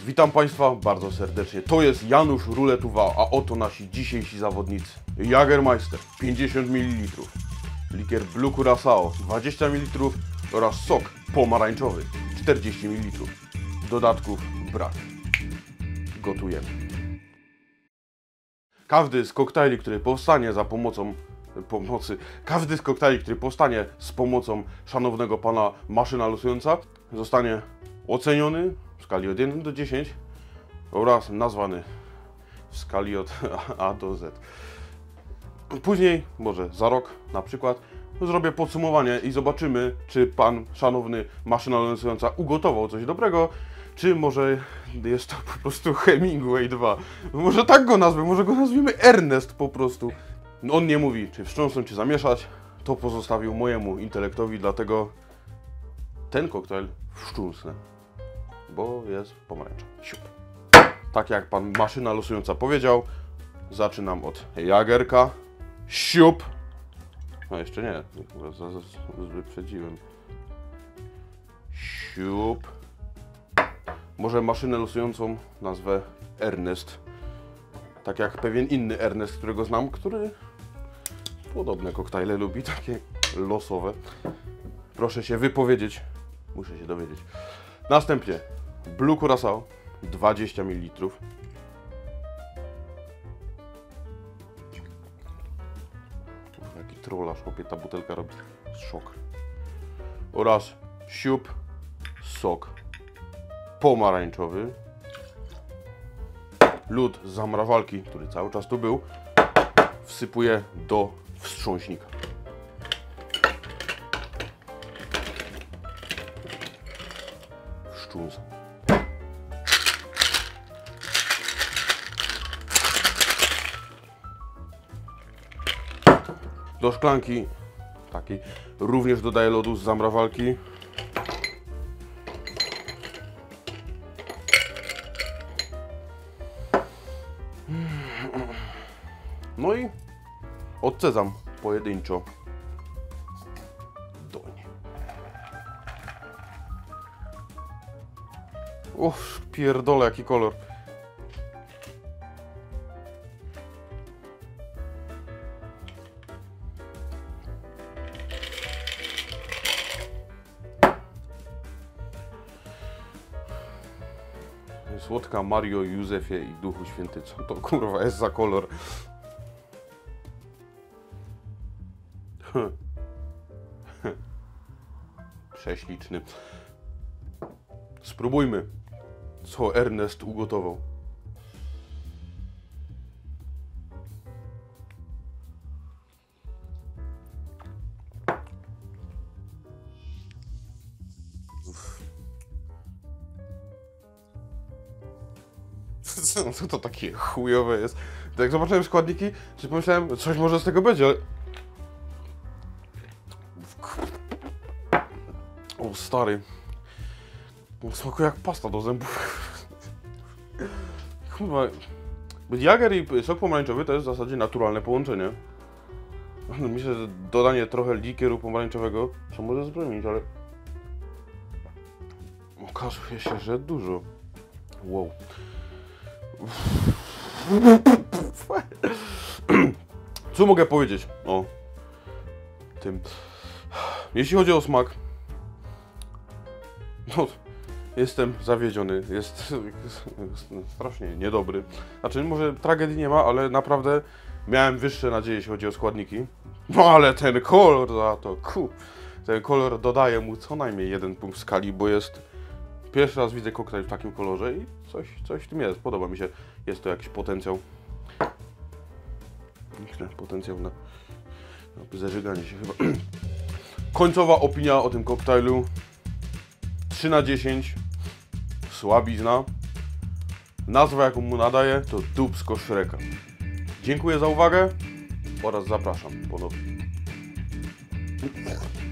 Witam Państwa bardzo serdecznie. To jest Janusz Ruletuwa, a oto nasi dzisiejsi zawodnicy. Jagermeister 50 ml, likier Blue Curaçao 20 ml oraz sok pomarańczowy 40 ml. Dodatków brak. Gotujemy. Każdy z koktajli, który powstanie z pomocą szanownego pana maszyna losująca, zostanie oceniony w skali od 1 do 10 oraz nazwany w skali od A do Z. Później, może za rok na przykład, zrobię podsumowanie i zobaczymy, czy pan szanowny maszyna losująca ugotował coś dobrego, czy może jest to po prostu Hemingway 2. Może tak go nazwę, może go nazwijmy Ernest po prostu. On nie mówi, czy wstrząsnąć, czy zamieszać. To pozostawił mojemu intelektowi, dlatego ten koktajl wstrząsnę, bo jest pomarańczowy. Siup. Tak jak pan maszyna losująca powiedział, zaczynam od Jagerka. Siup. No jeszcze nie, wyprzedziłem. Siup. Może maszynę losującą nazwę Ernest. Tak jak pewien inny Ernest, którego znam, który podobne koktajle lubi, takie losowe. Proszę się wypowiedzieć. Muszę się dowiedzieć. Następnie Blue Curaçao 20 ml. Jaki trollarz, chłopie, ta butelka robi szok. Oraz siup, sok pomarańczowy. Lód z zamrażalki, który cały czas tu był, wsypuję do wstrząśnika. Wstrząsam. Do szklanki takiej również dodaję lodu z zamrażalki. No i odcedzam pojedynczo doń. Uff, pierdolę, jaki kolor. Słodka Mario, Józefie i Duchu Święty. Co to kurwa jest za kolor? Prześliczny. Spróbujmy, co Ernest ugotował. Co to takie chujowe jest? Jak zobaczyłem składniki, to pomyślałem, coś może z tego będzie, ale... O stary. Smakuje jak pasta do zębów. Kurwa. Jager i sok pomarańczowy to jest w zasadzie naturalne połączenie. Myślę, że dodanie trochę likieru pomarańczowego co może zmienić, ale... Okazuje się, że dużo. Wow. Co mogę powiedzieć o tym? Jeśli chodzi o smak, no, jestem zawiedziony, jest strasznie niedobry. Znaczy, może tragedii nie ma, ale naprawdę miałem wyższe nadzieje, jeśli chodzi o składniki. No ale ten kolor za to, ten kolor dodaje mu co najmniej 1 punkt w skali, bo jest... Pierwszy raz widzę koktajl w takim kolorze i coś w tym jest, podoba mi się. Jest to jakiś potencjał. Potencjał na zażyganie się chyba. Końcowa opinia o tym koktajlu 3 na 10. Słabizna. Nazwa, jaką mu nadaję, to dupsko Shreka. Dziękuję za uwagę oraz zapraszam ponownie.